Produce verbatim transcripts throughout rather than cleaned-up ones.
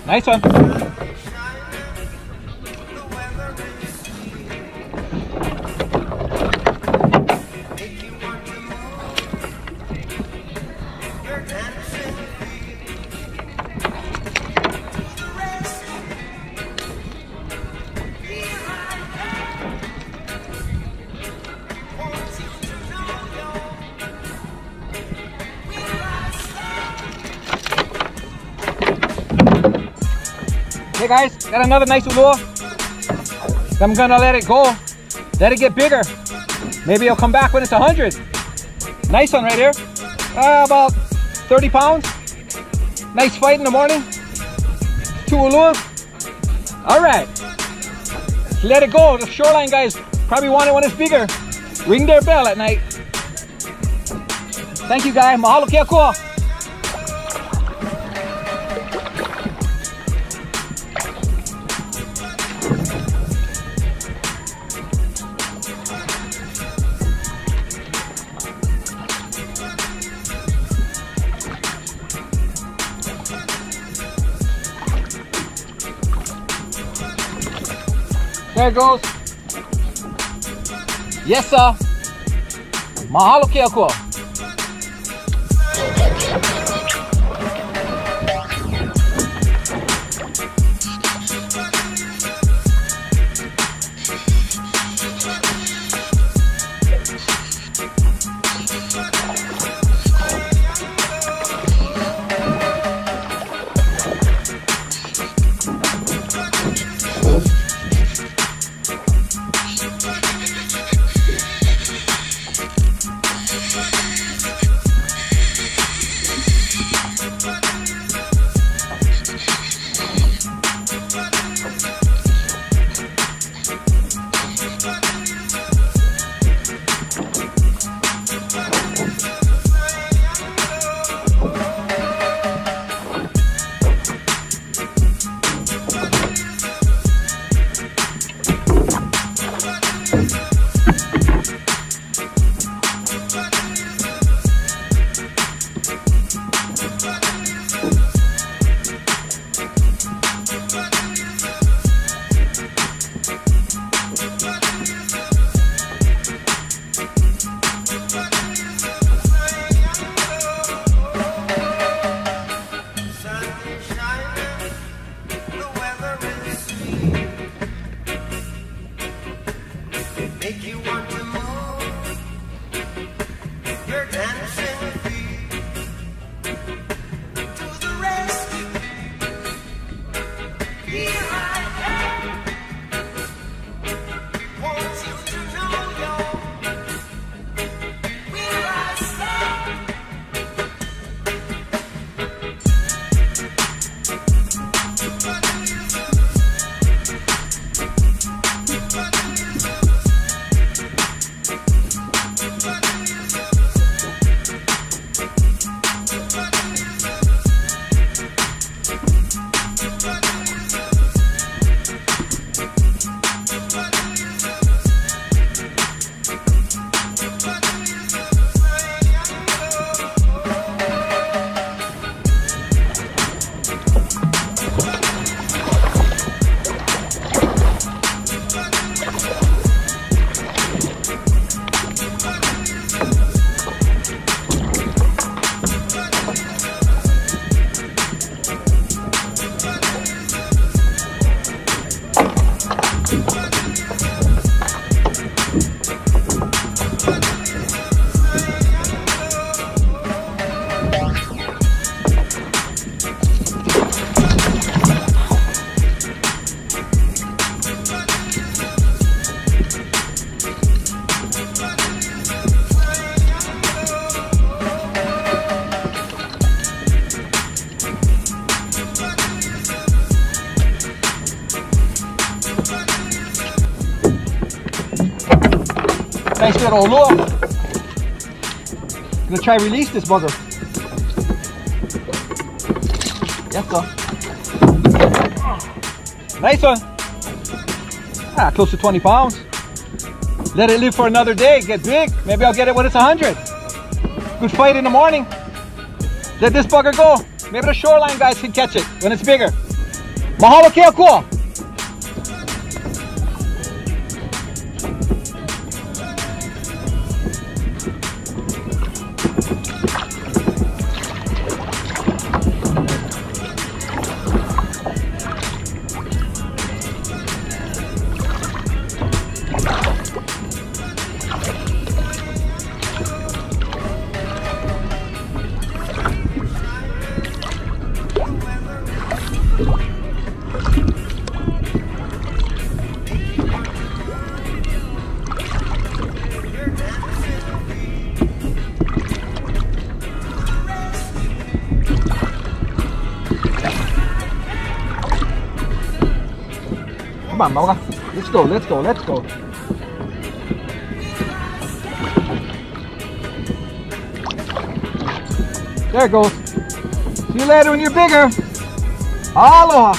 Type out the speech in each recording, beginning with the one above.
Nice one. Hey guys, got another nice lure. I'm gonna let it go. Let it get bigger. Maybe it'll come back when it's a hundred. Nice one right here. Uh, about thirty pounds. Nice fight in the morning. Two lures. All right. Let it go. The shoreline guys probably want it when it's bigger. Ring their bell at night. Thank you guys. Mahalo kia koa. There it goes. Yes, sir. Mahalo kia koa. Make you want to move your dancing feet to the rescue. Here I am. Want you to know you're where I stand. Nice little lure. I'm gonna try release this bugger. Yes, sir. Nice one. Ah, close to twenty pounds. Let it live for another day, get big. Maybe I'll get it when it's a hundred. Good fight in the morning. Let this bugger go. Maybe the shoreline guys can catch it when it's bigger. Mahalo kaya ko. Come on, Moga. Let's go, let's go, let's go. There it goes. See you later when you're bigger. Aloha.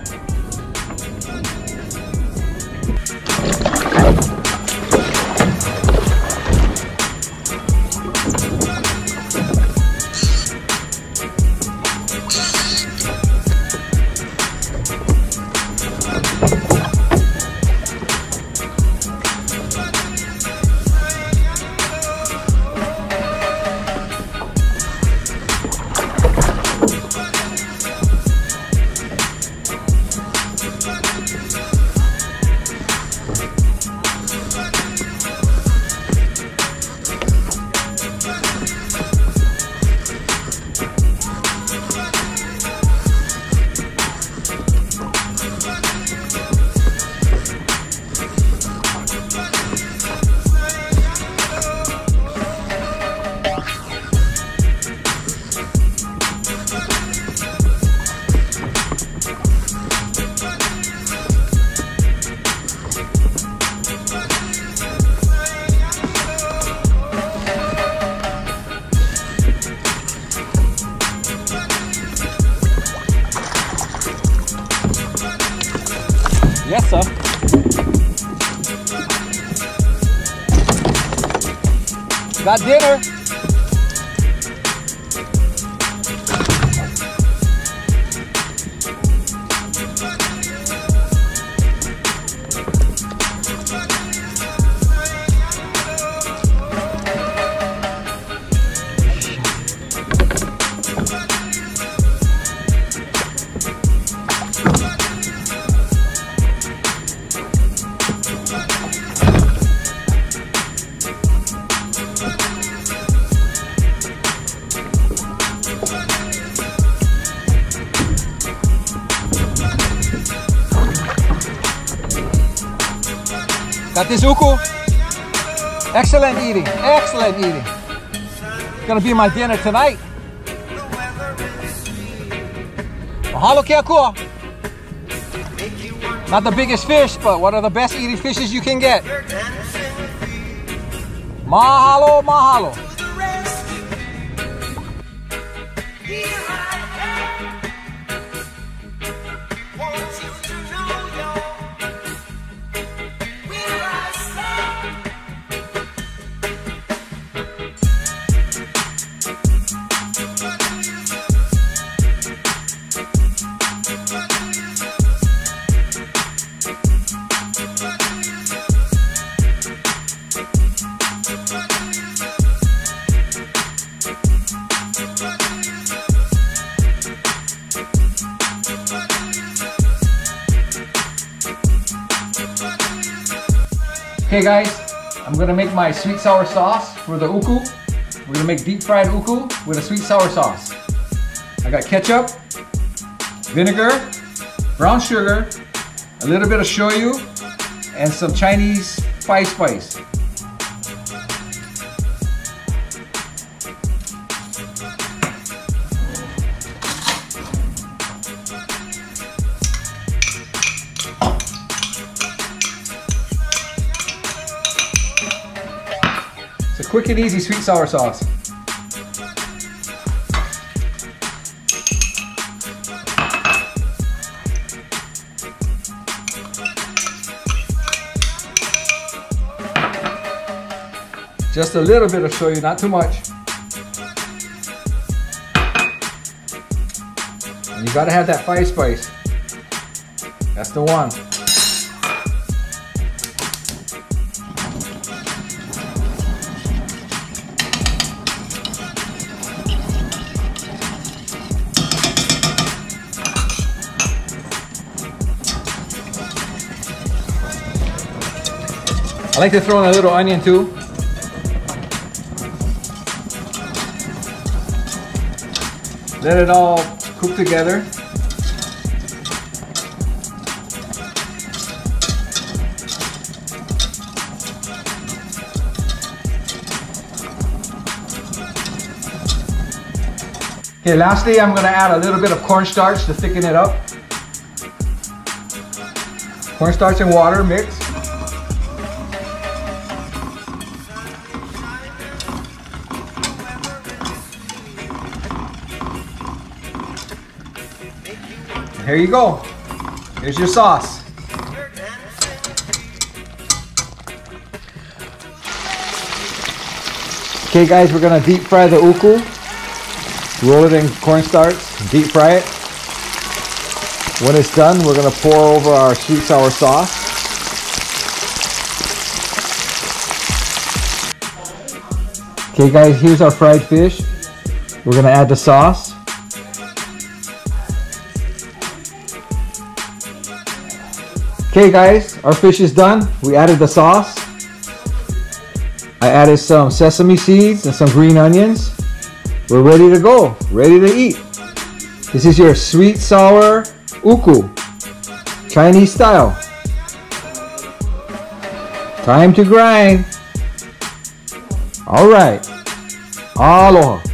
Yes, sir. Got dinner. Got this uku. Excellent eating, excellent eating. It's gonna be my dinner tonight. Mahalo kea kua. Not the biggest fish, but one of the best eating fishes you can get. Mahalo, mahalo. Okay guys, I'm gonna make my sweet sour sauce for the uku. We're gonna make deep fried uku with a sweet sour sauce. I got ketchup, vinegar, brown sugar, a little bit of shoyu, and some Chinese spice spice. It's a quick and easy sweet sour sauce. Just a little bit of shoyu, not too much. And you gotta have that five spice. That's the one. I like to throw in a little onion too. Let it all cook together. Okay, lastly, I'm gonna add a little bit of cornstarch to thicken it up. Cornstarch and water mix. Here you go. Here's your sauce. Okay guys, we're gonna deep fry the uku. Roll it in cornstarch, deep fry it. When it's done, we're gonna pour over our sweet sour sauce. Okay guys, here's our fried fish. We're gonna add the sauce. Okay guys, our fish is done. We added the sauce. I added some sesame seeds and some green onions. We're ready to go, ready to eat. This is your sweet sour uku, Chinese style. Time to grind. All right, aloha.